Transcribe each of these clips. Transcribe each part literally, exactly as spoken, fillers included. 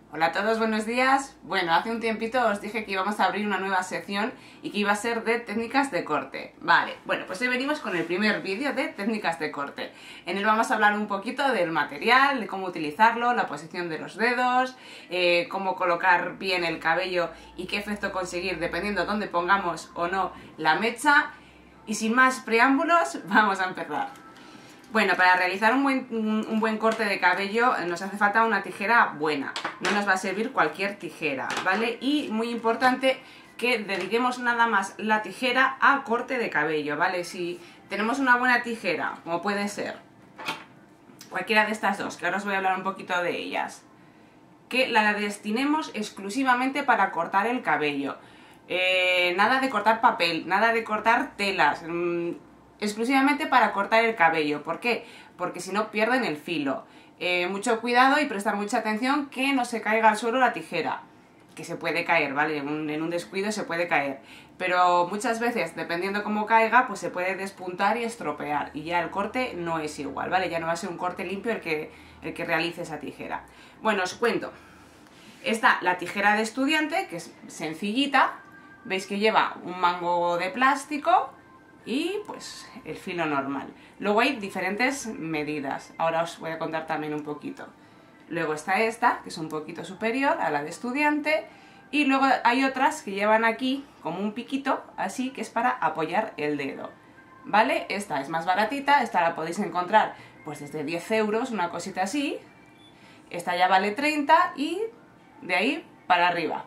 Hola a todos, buenos días. Bueno, hace un tiempito os dije que íbamos a abrir una nueva sección y que iba a ser de técnicas de corte. Vale, bueno, pues hoy venimos con el primer vídeo de técnicas de corte. En él vamos a hablar un poquito del material, de cómo utilizarlo, la posición de los dedos, eh, cómo colocar bien el cabello y qué efecto conseguir dependiendo de dónde pongamos o no la mecha. Y sin más preámbulos, vamos a empezar. Bueno, para realizar un buen, un, un buen corte de cabello nos hace falta una tijera buena. No nos va a servir cualquier tijera, ¿vale? Y muy importante que dediquemos nada más la tijera a corte de cabello, ¿vale? Si tenemos una buena tijera, como puede ser cualquiera de estas dos, que ahora os voy a hablar un poquito de ellas, que la destinemos exclusivamente para cortar el cabello. Eh, nada de cortar papel, nada de cortar telas, mmm, exclusivamente para cortar el cabello. ¿Por qué? Porque si no pierden el filo. Eh, mucho cuidado y prestar mucha atención que no se caiga al suelo la tijera, que se puede caer, ¿vale? En un, en un descuido se puede caer, pero muchas veces, dependiendo cómo caiga, pues se puede despuntar y estropear y ya el corte no es igual, ¿vale? Ya no va a ser un corte limpio el que, el que realice esa tijera. Bueno, os cuento. Está la tijera de estudiante, que es sencillita. Veis que lleva un mango de plástico y pues el filo normal. Luego hay diferentes medidas, ahora os voy a contar también un poquito. Luego está esta, que es un poquito superior a la de estudiante, y luego hay otras que llevan aquí como un piquito, así, que es para apoyar el dedo, ¿vale? Esta es más baratita, esta la podéis encontrar pues desde diez euros, una cosita así. Esta ya vale treinta y de ahí para arriba.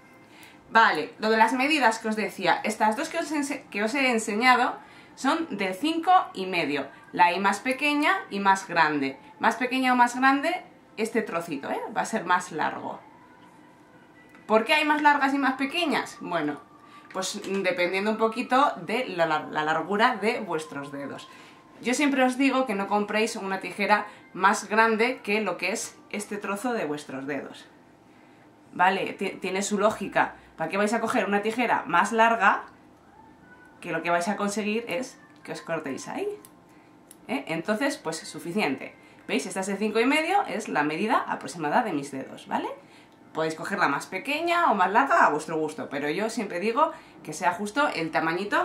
Vale, lo de las medidas que os decía, estas dos que os, que os he enseñado son de cinco y medio, la I más pequeña y más grande. Más pequeña o más grande, este trocito, ¿eh? Va a ser más largo. ¿Por qué hay más largas y más pequeñas? Bueno, pues dependiendo un poquito de la, la largura de vuestros dedos. Yo siempre os digo que no compréis una tijera más grande que lo que es este trozo de vuestros dedos. Vale, tiene su lógica. ¿Para qué vais a coger una tijera más larga que lo que vais a conseguir es que os cortéis ahí? ¿Eh? Entonces, pues es suficiente. ¿Veis? Esta es de cinco y medio, es la medida aproximada de mis dedos, ¿vale? Podéis cogerla más pequeña o más larga a vuestro gusto, pero yo siempre digo que sea justo el tamañito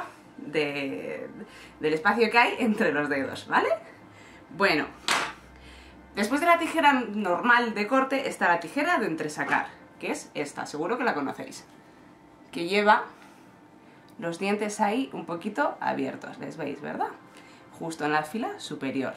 de, del espacio que hay entre los dedos, ¿vale? Bueno, después de la tijera normal de corte está la tijera de entresacar, que es esta, seguro que la conocéis, que lleva los dientes ahí un poquito abiertos, les veis, ¿verdad? Justo en la fila superior.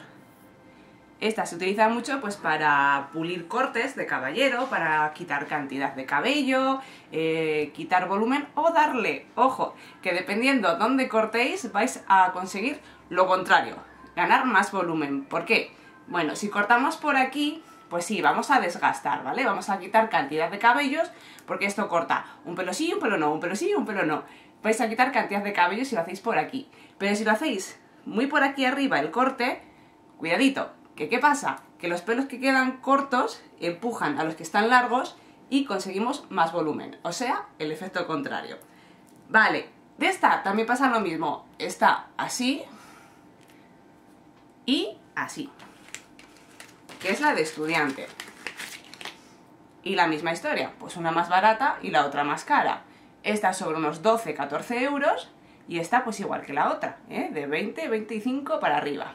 Esta se utiliza mucho pues para pulir cortes de caballero, para quitar cantidad de cabello, eh, quitar volumen o darle, ojo, que dependiendo dónde cortéis vais a conseguir lo contrario, ganar más volumen. ¿Por qué? Bueno, si cortamos por aquí, pues sí, vamos a desgastar, ¿vale? Vamos a quitar cantidad de cabellos, porque esto corta un pelo sí, un pelo no, un pelo sí, un pelo no. Vais a quitar cantidad de cabellos si lo hacéis por aquí. Pero si lo hacéis muy por aquí arriba el corte, cuidadito, que ¿qué pasa? Que los pelos que quedan cortos empujan a los que están largos y conseguimos más volumen, o sea, el efecto contrario. Vale, de esta también pasa lo mismo, está así y así, que es la de estudiante. Y la misma historia, pues una más barata y la otra más cara. Esta sobre unos doce a catorce euros y esta pues igual que la otra, ¿eh? De veinte a veinticinco para arriba.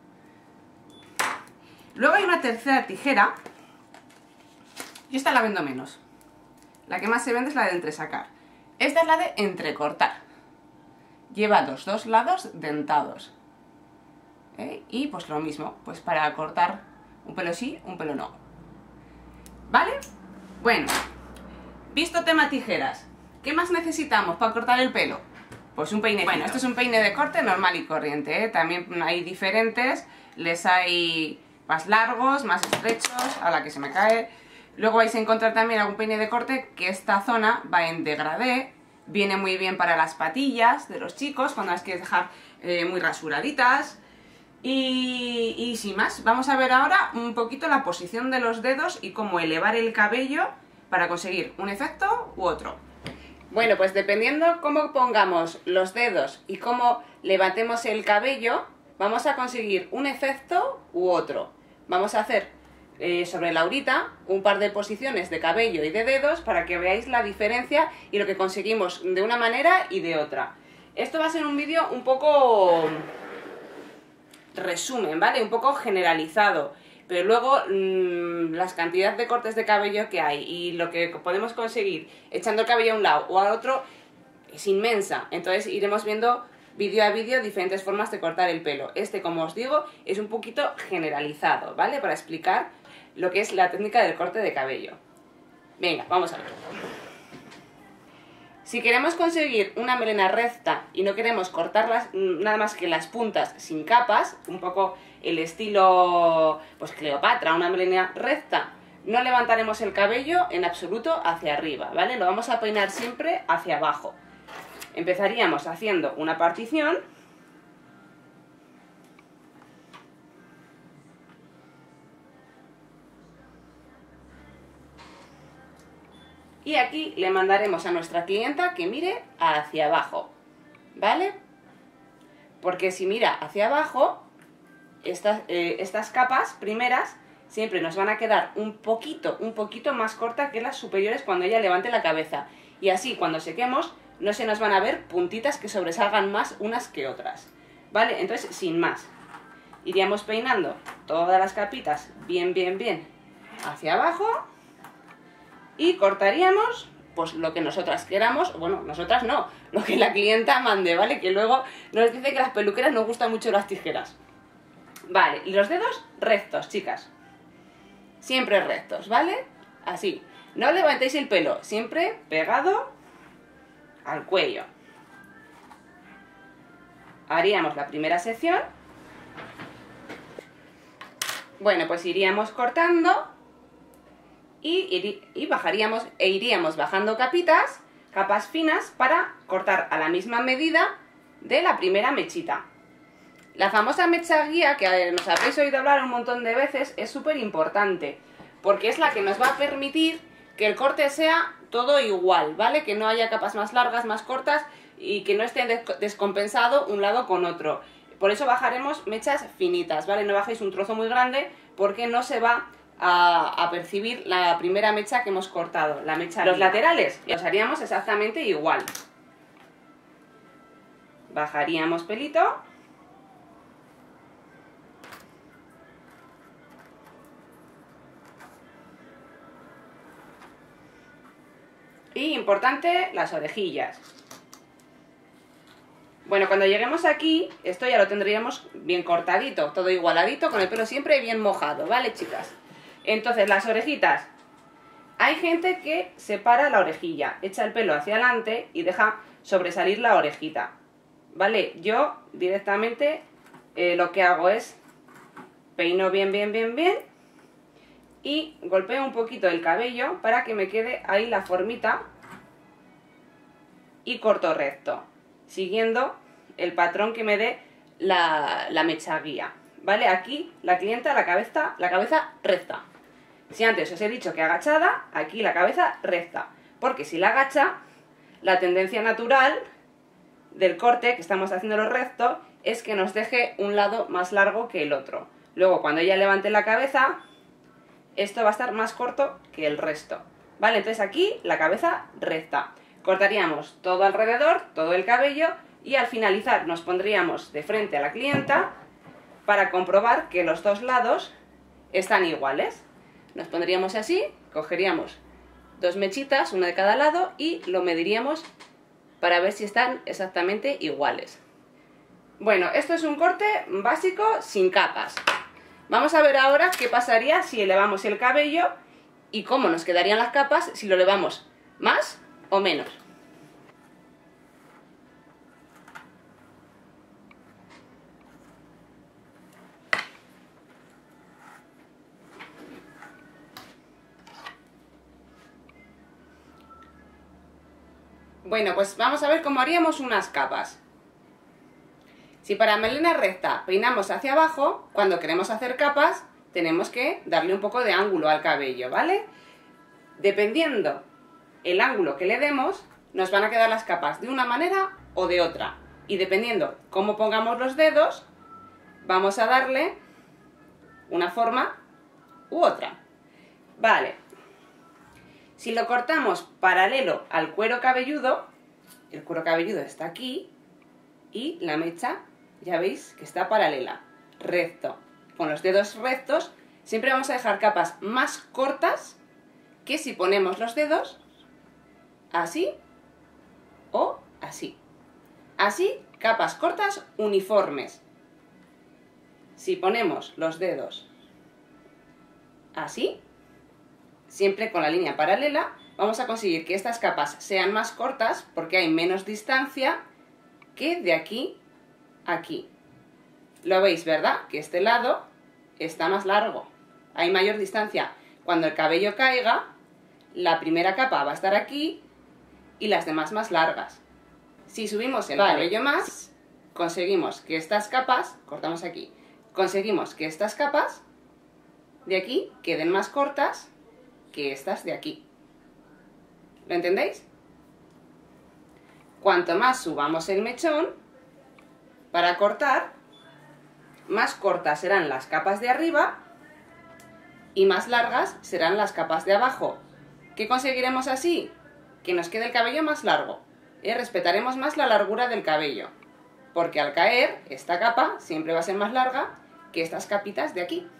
Luego hay una tercera tijera, yo esta la vendo menos. La que más se vende es la de entresacar. Esta es la de entrecortar. Lleva los dos lados dentados. ¿Eh? Y pues lo mismo, pues para cortar un pelo sí, un pelo no. ¿Vale? Bueno, visto tema tijeras, ¿qué más necesitamos para cortar el pelo? Pues un peine. Bueno, esto es un peine de corte normal y corriente, ¿eh? También hay diferentes, les hay más largos, más estrechos, a la que se me cae. Luego vais a encontrar también algún peine de corte que esta zona va en degradé, viene muy bien para las patillas de los chicos, cuando las quieres dejar eh, muy rasuraditas. Y, y sin más, vamos a ver ahora un poquito la posición de los dedos y cómo elevar el cabello para conseguir un efecto u otro. Bueno, pues dependiendo cómo pongamos los dedos y cómo levantemos el cabello, vamos a conseguir un efecto u otro. Vamos a hacer eh, sobre Laurita un par de posiciones de cabello y de dedos para que veáis la diferencia y lo que conseguimos de una manera y de otra. Esto va a ser un vídeo un poco resumen, ¿vale? Un poco generalizado. Pero luego mmm, las cantidades de cortes de cabello que hay y lo que podemos conseguir echando el cabello a un lado o a otro es inmensa. Entonces iremos viendo vídeo a vídeo diferentes formas de cortar el pelo. Este, como os digo, es un poquito generalizado, ¿vale? Para explicar lo que es la técnica del corte de cabello. Venga, vamos a ver. Si queremos conseguir una melena recta y no queremos cortarlas nada más que las puntas sin capas, un poco el estilo pues Cleopatra, una melena recta, no levantaremos el cabello en absoluto hacia arriba, ¿vale? Lo vamos a peinar siempre hacia abajo. Empezaríamos haciendo una partición. Y aquí le mandaremos a nuestra clienta que mire hacia abajo, ¿vale? Porque si mira hacia abajo, estas, eh, estas capas primeras siempre nos van a quedar un poquito, un poquito más cortas que las superiores cuando ella levante la cabeza. Y así, cuando sequemos, no se nos van a ver puntitas que sobresalgan más unas que otras, ¿vale? Entonces, sin más, iríamos peinando todas las capitas bien, bien, bien hacia abajo. Y cortaríamos, pues lo que nosotras queramos, bueno, nosotras no, lo que la clienta mande, ¿vale? Que luego nos dice que las peluqueras nos gustan mucho las tijeras. Vale, y los dedos rectos, chicas. Siempre rectos, ¿vale? Así. No levantéis el pelo, siempre pegado al cuello. Haríamos la primera sección. Bueno, pues iríamos cortando. Y, y bajaríamos e iríamos bajando capitas, capas finas, para cortar a la misma medida de la primera mechita. La famosa mecha guía, que nos habréis oído hablar un montón de veces, es súper importante, porque es la que nos va a permitir que el corte sea todo igual, ¿vale? Que no haya capas más largas, más cortas y que no esté descompensado un lado con otro. Por eso bajaremos mechas finitas, ¿vale? No bajéis un trozo muy grande porque no se va A, a percibir la primera mecha que hemos cortado, la mecha. Los laterales los haríamos exactamente igual. Bajaríamos pelito. Y importante, las orejillas. Bueno, cuando lleguemos aquí, esto ya lo tendríamos bien cortadito, todo igualadito, con el pelo siempre bien mojado, ¿vale, chicas? Entonces, las orejitas. Hay gente que separa la orejilla, echa el pelo hacia adelante y deja sobresalir la orejita, ¿vale? Yo directamente eh, lo que hago es peino bien, bien, bien, bien y golpeo un poquito el cabello para que me quede ahí la formita y corto recto, siguiendo el patrón que me dé la, la mecha guía, ¿vale? Aquí la clienta, la cabeza, la cabeza recta. Si antes os he dicho que agachada, aquí la cabeza recta. Porque si la agacha, la tendencia natural del corte, que estamos haciéndolo recto, es que nos deje un lado más largo que el otro. Luego, cuando ella levante la cabeza, esto va a estar más corto que el resto, ¿vale? Entonces aquí la cabeza recta. Cortaríamos todo alrededor, todo el cabello, y al finalizar nos pondríamos de frente a la clienta para comprobar que los dos lados están iguales. Nos pondríamos así, cogeríamos dos mechitas, una de cada lado, y lo mediríamos para ver si están exactamente iguales. Bueno, esto es un corte básico sin capas. Vamos a ver ahora qué pasaría si elevamos el cabello y cómo nos quedarían las capas si lo elevamos más o menos. Bueno, pues vamos a ver cómo haríamos unas capas. Si para melena recta peinamos hacia abajo, cuando queremos hacer capas, tenemos que darle un poco de ángulo al cabello, ¿vale? Dependiendo el ángulo que le demos, nos van a quedar las capas de una manera o de otra. Y dependiendo cómo pongamos los dedos, vamos a darle una forma u otra. Vale. Si lo cortamos paralelo al cuero cabelludo, el cuero cabelludo está aquí y la mecha, ya veis que está paralela, recto. Con los dedos rectos siempre vamos a dejar capas más cortas que si ponemos los dedos así o así. Así, capas cortas uniformes. Si ponemos los dedos así, siempre con la línea paralela, vamos a conseguir que estas capas sean más cortas porque hay menos distancia que de aquí a aquí. Lo veis, ¿verdad? Que este lado está más largo, hay mayor distancia. Cuando el cabello caiga, la primera capa va a estar aquí y las demás más largas. Si subimos el vale. cabello más, conseguimos que estas capas, cortamos aquí, conseguimos que estas capas de aquí queden más cortas que estas de aquí. ¿Lo entendéis? Cuanto más subamos el mechón para cortar, más cortas serán las capas de arriba y más largas serán las capas de abajo. ¿Qué conseguiremos así? Que nos quede el cabello más largo. ¿eh? Respetaremos más la largura del cabello, porque al caer esta capa siempre va a ser más larga que estas capitas de aquí.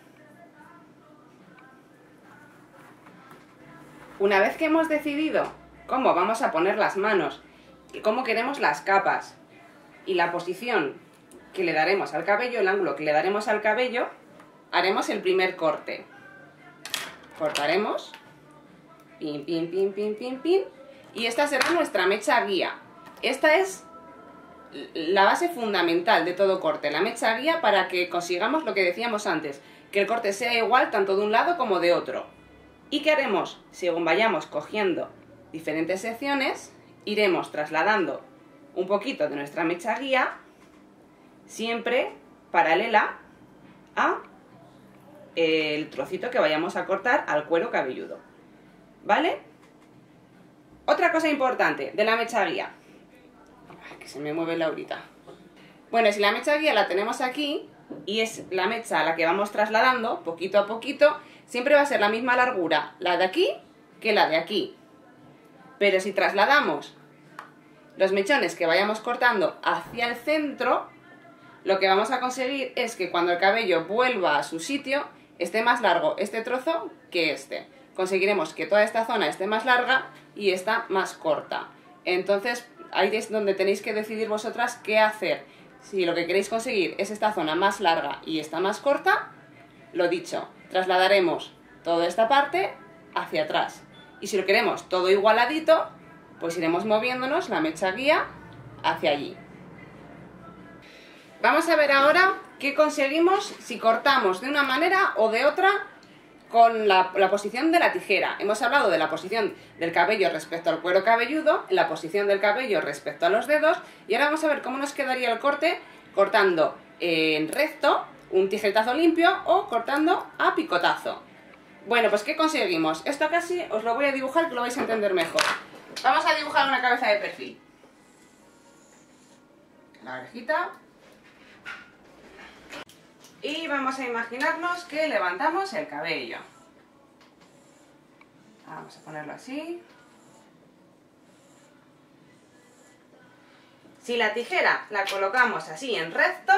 Una vez que hemos decidido cómo vamos a poner las manos y cómo queremos las capas y la posición que le daremos al cabello, el ángulo que le daremos al cabello, haremos el primer corte. Cortaremos, pin, pin, pin, pin, pin, pin, y esta será nuestra mecha guía. Esta es la base fundamental de todo corte, la mecha guía, para que consigamos lo que decíamos antes, que el corte sea igual tanto de un lado como de otro. ¿Y qué haremos? Según vayamos cogiendo diferentes secciones, iremos trasladando un poquito de nuestra mecha guía, siempre paralela a el trocito que vayamos a cortar al cuero cabelludo. ¿Vale? Otra cosa importante de la mecha guía. Ay, que se me mueve Laurita. Bueno, si la mecha guía la tenemos aquí y es la mecha a la que vamos trasladando poquito a poquito, siempre va a ser la misma largura la de aquí que la de aquí. Pero si trasladamos los mechones que vayamos cortando hacia el centro, lo que vamos a conseguir es que cuando el cabello vuelva a su sitio, esté más largo este trozo que este. Conseguiremos que toda esta zona esté más larga y esta más corta. Entonces, ahí es donde tenéis que decidir vosotras qué hacer. Si lo que queréis conseguir es esta zona más larga y esta más corta, lo dicho, trasladaremos toda esta parte hacia atrás. Y si lo queremos todo igualadito, pues iremos moviéndonos la mecha guía hacia allí. Vamos a ver ahora qué conseguimos si cortamos de una manera o de otra con la, la posición de la tijera. Hemos hablado de la posición del cabello respecto al cuero cabelludo, la posición del cabello respecto a los dedos, y ahora vamos a ver cómo nos quedaría el corte cortando en recto, un tijeretazo limpio, o cortando a picotazo. Bueno, pues ¿qué conseguimos? Esto casi os lo voy a dibujar que lo vais a entender mejor. Vamos a dibujar una cabeza de perfil. La orejita. Y vamos a imaginarnos que levantamos el cabello. Vamos a ponerlo así. Si la tijera la colocamos así en recto,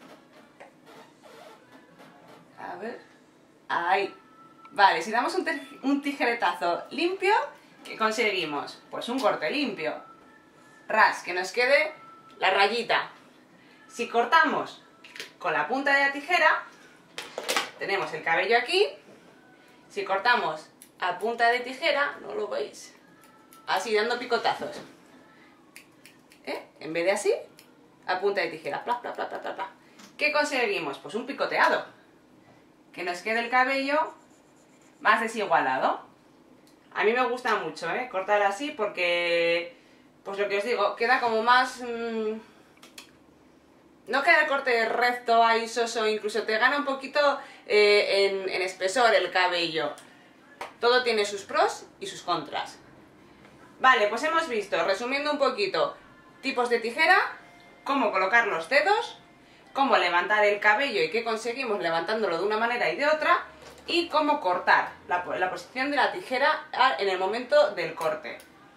a ver, ahí. Vale, si damos un, un tijeretazo limpio, ¿qué conseguimos? Pues un corte limpio. Ras, que nos quede la rayita. Si cortamos con la punta de la tijera, tenemos el cabello aquí. Si cortamos a punta de tijera, no lo veis, así dando picotazos, ¿eh? En vez de así, a punta de tijera, pla, pla, pla, pla, pla, pla. ¿Qué conseguimos? Pues un picoteado, que nos quede el cabello más desigualado. A mí me gusta mucho, ¿eh? cortar así porque, pues lo que os digo, queda como más... Mmm, no queda el corte recto, ahí soso, incluso te gana un poquito eh, en, en espesor el cabello. Todo tiene sus pros y sus contras. Vale, pues hemos visto, resumiendo un poquito, tipos de tijera, cómo colocar los dedos, cómo levantar el cabello y qué conseguimos levantándolo de una manera y de otra, y cómo cortar, la, la posición de la tijera en el momento del corte.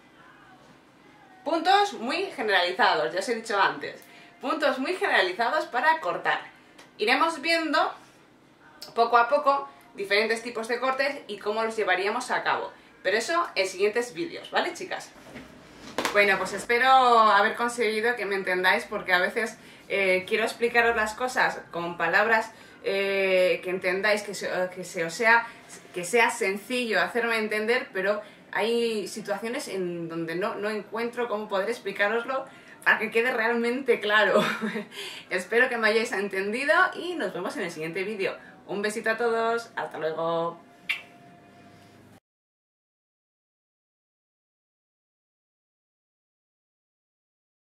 Puntos muy generalizados, ya os he dicho antes, puntos muy generalizados para cortar. Iremos viendo poco a poco diferentes tipos de cortes y cómo los llevaríamos a cabo, pero eso en siguientes vídeos, ¿vale, chicas? Bueno, pues espero haber conseguido que me entendáis, porque a veces eh, quiero explicaros las cosas con palabras eh, que entendáis, que, se, que, se, o sea, que sea sencillo hacerme entender, pero hay situaciones en donde no, no encuentro cómo poder explicároslo para que quede realmente claro. Espero que me hayáis entendido y nos vemos en el siguiente vídeo. Un besito a todos, hasta luego.